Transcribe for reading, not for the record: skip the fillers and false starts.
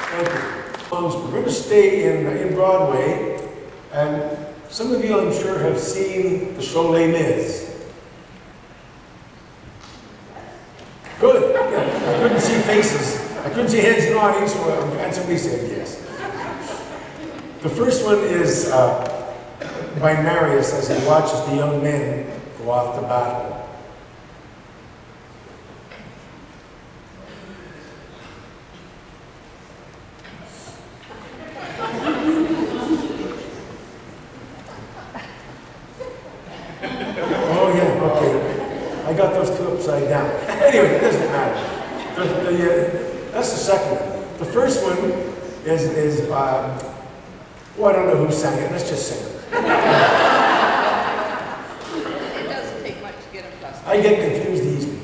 Thank you. We're going to stay in Broadway, and some of you, I'm sure, have seen the show Les Mis. Good. Yeah. I couldn't see faces. I couldn't see heads nodding, so and somebody said yes. The first one is by Marius as he watches the young men go off to battle. Oh yeah, okay. I got those two upside down. Anyway, it doesn't matter. That's the second one. The first one is well, I don't know who sang it. Let's just sing it. It doesn't take much to get a plus. I get confused easily.